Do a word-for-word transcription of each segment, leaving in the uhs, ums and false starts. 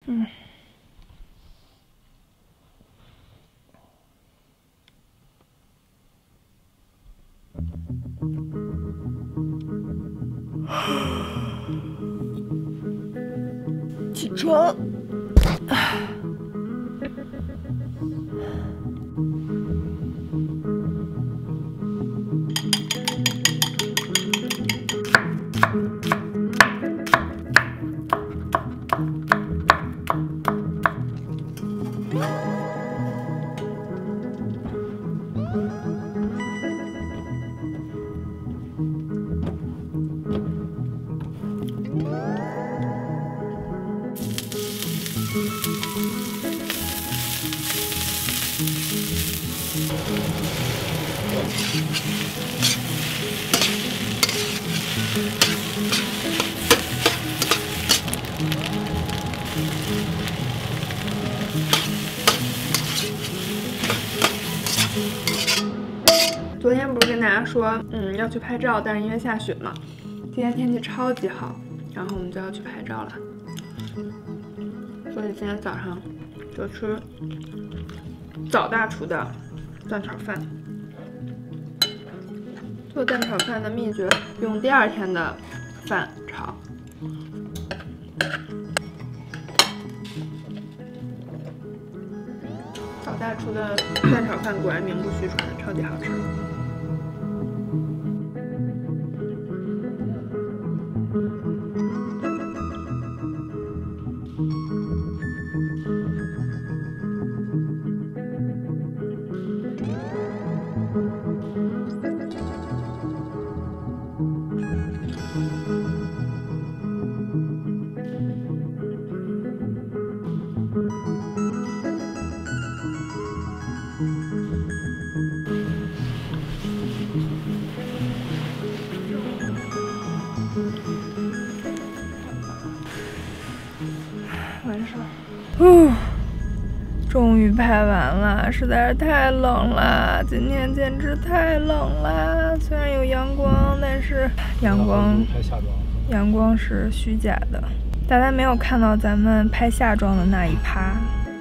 嗯。起床。昨天不是跟大家说，嗯，要去拍照，但是因为下雪嘛，今天天气超级好，然后我们就要去拍照了。所以今天早上就吃早大厨的蛋炒饭。做蛋炒饭的秘诀，用第二天的饭炒。早大厨的蛋炒饭果然名不虚传，超级好吃。完事儿。哦，终于拍完了，实在是太冷了，今天简直太冷了。虽然有阳光，但是阳光阳光是虚假的。大家没有看到咱们拍夏装的那一趴。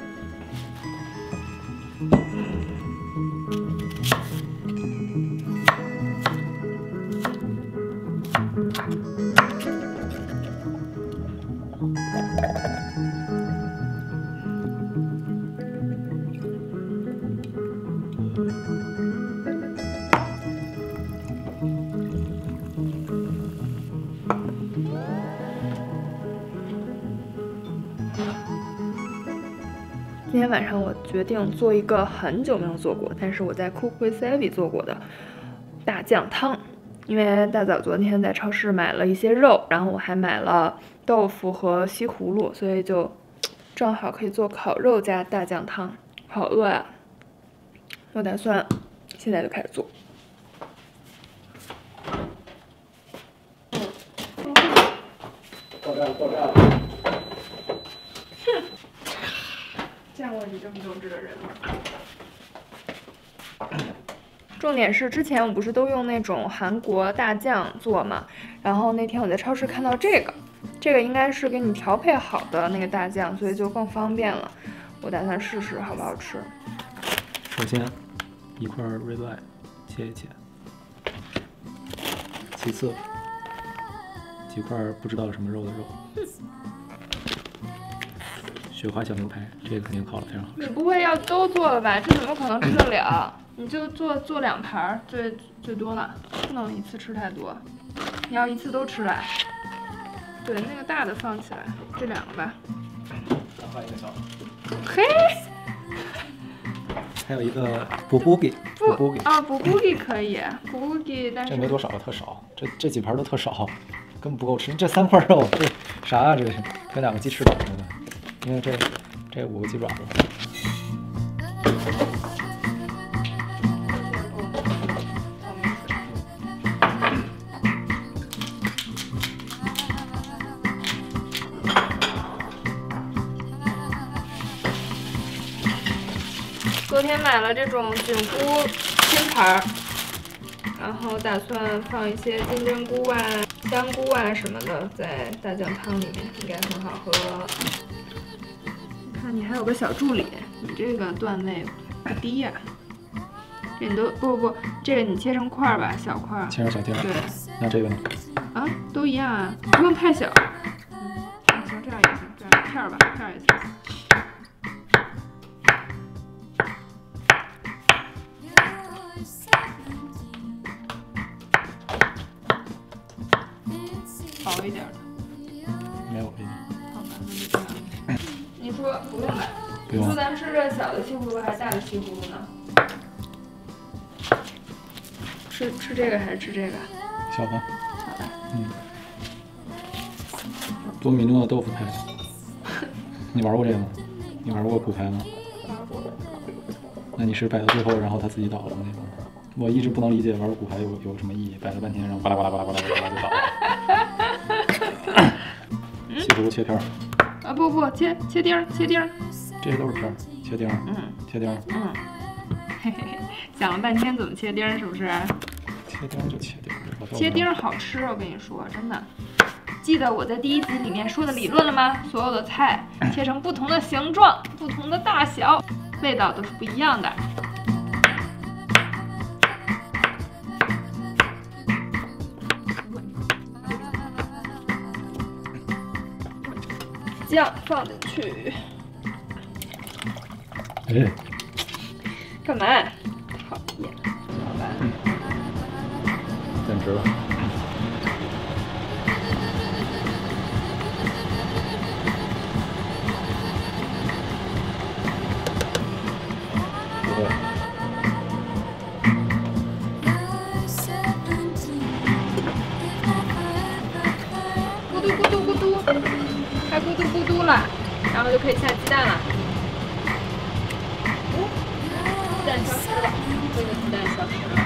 今天晚上我决定做一个很久没有做过，但是我在 Cook with Savvy 做过的大酱汤。因为大早昨天在超市买了一些肉，然后我还买了豆腐和西葫芦，所以就正好可以做烤肉加大酱汤。好饿呀！我打算现在就开始做。 到站了，到站了。 哼。见过你这么幼稚的人吗？重点是之前我不是都用那种韩国大酱做嘛，然后那天我在超市看到这个，这个应该是给你调配好的那个大酱，所以就更方便了。我打算试试好不好吃。 首先，一块 ribeye 切一切，其次几块不知道什么肉的肉。雪花小牛排，这个肯定烤得非常好吃。 你不会要都做了吧？这怎么可能吃得了？你就做做两盘，最最多了，不能一次吃太多。你要一次都吃来。对，那个大的放起来，这两个吧。 再换一个小的。 嘿。 还有一个布布吉，布布吉啊，布布吉可以，布布吉，但是这没多少，特少，这这几盘都特少，根本不够吃。这三块肉，这啥呀？这是跟两个鸡翅膀似的。因为这这五个鸡爪子。 昨天买了这种菌菇拼盘，然后打算放一些金针菇啊、香菇啊什么的，在大酱汤里面应该很好喝。 看你还有个小助理，你这个段位不低呀、啊。这你都不不不，这个你切成块儿吧，小块儿。 切成小丁儿。 对。 那这个呢？ 啊，都一样啊，不用太小。嗯，行，这样也行，这样片儿吧，片儿也行。薄一点的。 没有可以。 好吧，那就这样。你说不用吧？ 不用。 你说咱们吃这小的西葫芦还是大的西葫芦呢？吃吃这个还是吃这个？ 小的。 小的。 嗯。多米诺豆腐派。你玩过这个吗？你玩过骨牌吗？ 玩过。 那你是摆到最后，然后他自己倒了那种？我一直不能理解玩骨牌有有什么意义，摆了半天，然后巴拉巴拉巴拉巴拉巴拉就倒了。西葫芦切片儿。 啊不不，切切丁儿，切丁儿。 这些都是片儿，切丁儿。 嗯。 切丁儿。 嗯。嘿嘿嘿，想了半天怎么切丁儿，是不是？ 切丁儿就切丁儿。 切丁儿好吃，我跟你说，真的。记得我在第一集里面说的理论了吗？所有的菜切成不同的形状、不同的大小，味道都是不一样的。酱放进去。 哎， 干嘛？讨厌！好吧。 嗯，简直了。不会。 咕嘟咕嘟咕嘟。还咕嘟咕嘟了，然后就可以下鸡蛋了。哦，鸡蛋消失了，这个鸡蛋消失了。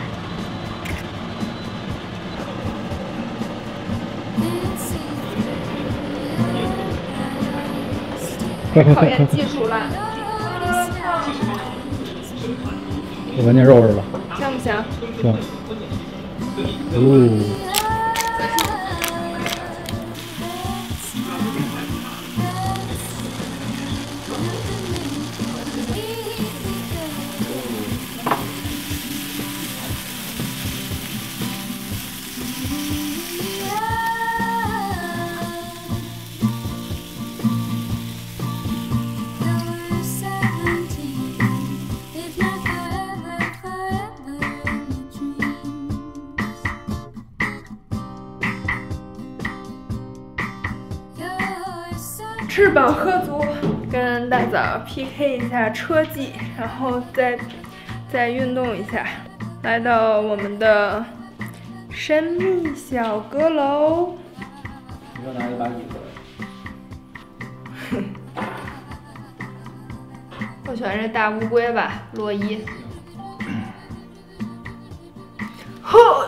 考验技术了。 有闻见肉味了。 香不香？ 香。哦。 吃饱喝足，跟大枣 P K 一下车技，然后再再运动一下，来到我们的神秘小阁楼。 你要拿一把椅子。 我选这大乌龟吧，洛伊。呵。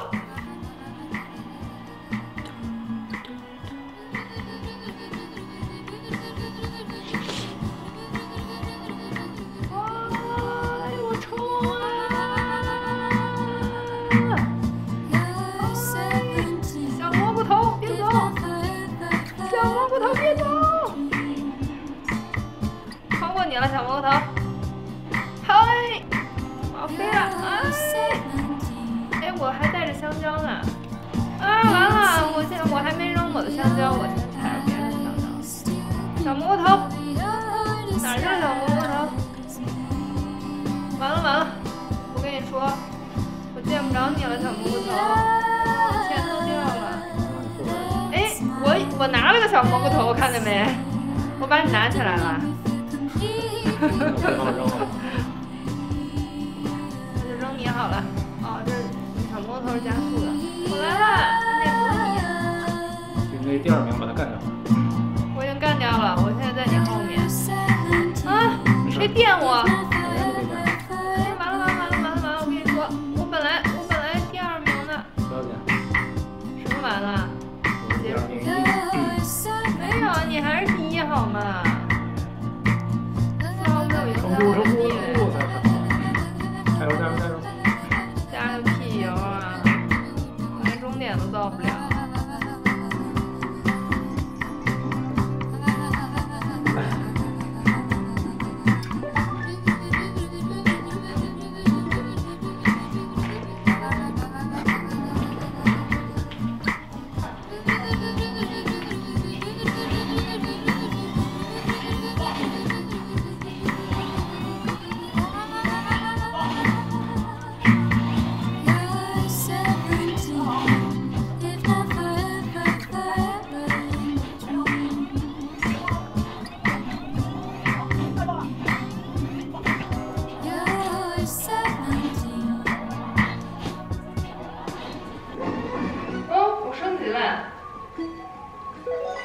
你了，小蘑菇头，嗨，我要飞了，哎，哎，我还带着香蕉呢，啊，完了，我现我还没扔我的香蕉，我先踩着别人的香蕉。小蘑菇头，哪去了小蘑菇头？完了完了，我跟你说，我见不着你了，小蘑菇头，钱都掉了。哎，我我拿了个小蘑菇头，看见没？我把你拿起来了。那就扔你好了。哦，这小蘑菇头是加速的。我来了，那不是你。 那第二名把他干掉了。 我已经干掉了，我现在在你后面。啊！谁电我？哎，完了完了完了完了完了！我跟你说，我本来我本来第二名呢。 不要紧。 什么完了？结束。没有，你还是第一好吗？ 成都成都成都才是。加油加油加油！ 加个屁油啊！我连终点都到不了。 起来。